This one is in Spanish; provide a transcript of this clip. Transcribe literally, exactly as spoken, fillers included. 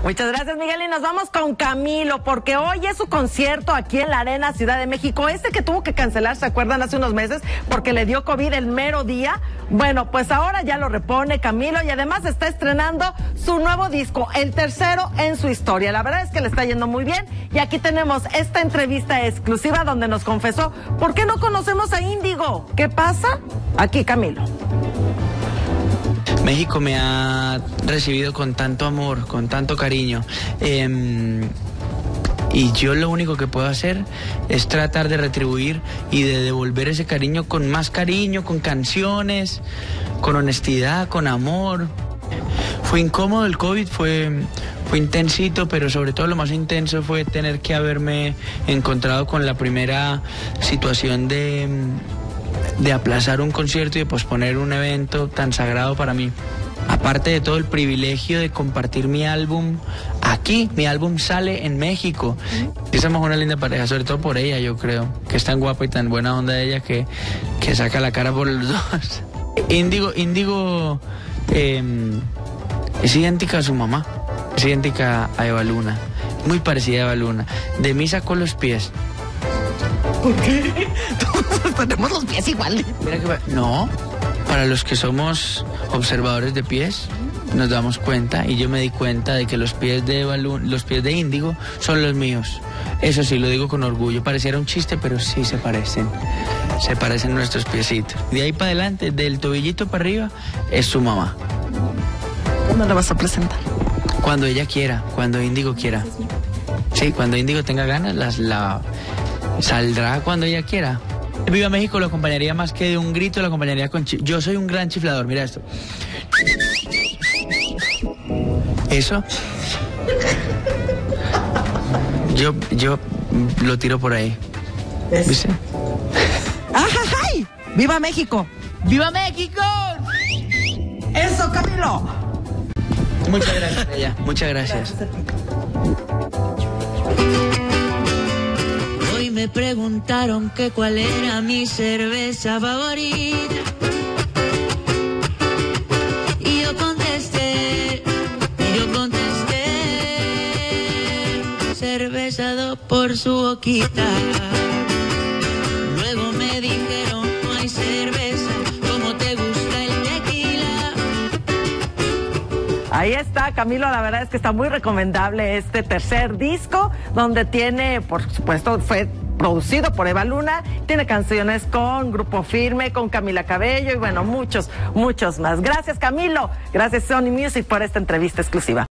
Muchas gracias, Miguel, y nos vamos con Camilo, porque hoy es su concierto aquí en la Arena Ciudad de México, este que tuvo que cancelar, ¿se acuerdan? Hace unos meses, porque le dio COVID el mero día. Bueno, pues ahora ya lo repone Camilo y además está estrenando su nuevo disco, el tercero en su historia. La verdad es que le está yendo muy bien y aquí tenemos esta entrevista exclusiva donde nos confesó por qué no conocemos a Índigo. ¿Qué pasa? Aquí Camilo. México me ha recibido con tanto amor, con tanto cariño. Eh, y yo lo único que puedo hacer es tratar de retribuir y de devolver ese cariño con más cariño, con canciones, con honestidad, con amor. Fue incómodo el COVID, fue, fue intensito, pero sobre todo lo más intenso fue tener que haberme encontrado con la primera situación de... de aplazar un concierto y de posponer un evento tan sagrado para mí. Aparte de todo el privilegio de compartir mi álbum aquí, mi álbum sale en México. Y somos una linda pareja, sobre todo por ella, yo creo, que es tan guapa y tan buena onda ella que, que saca la cara por los dos. Índigo, Índigo eh, es idéntica a su mamá, es idéntica a Eva Luna, muy parecida a Eva Luna. De mí sacó los pies. ¿Por qué? Todos tenemos los pies iguales. Mira que, no, para los que somos observadores de pies, nos damos cuenta, y yo me di cuenta de que los pies de Balún, los pies de Índigo son los míos. Eso sí, lo digo con orgullo. Pareciera un chiste, pero sí se parecen. Se parecen nuestros piecitos. De ahí para adelante, del tobillito para arriba, es su mamá. ¿Cuándo la vas a presentar? Cuando ella quiera, cuando Índigo quiera. Sí, cuando Índigo tenga ganas, las la... saldrá cuando ella quiera. Viva México lo acompañaría más que de un grito, lo acompañaría con... Chi... Yo soy un gran chiflador, mira esto. Eso. Yo, yo lo tiro por ahí. ¿Viste? ¡Ajajay! ¡Viva México! ¡Viva México! ¡Eso, Camilo! Muchas gracias, ella. Muchas gracias. Me preguntaron que cuál era mi cerveza favorita y yo contesté, y yo contesté, cerveza dos por su boquita. Luego me dijeron, no hay cerveza como te gusta el tequila. Ahí está, Camilo, la verdad es que está muy recomendable este tercer disco, donde tiene, por supuesto, fue producido por Eva Luna, tiene canciones con Grupo Firme, con Camila Cabello y bueno, muchos, muchos más. Gracias, Camilo. Gracias, Sony Music, por esta entrevista exclusiva.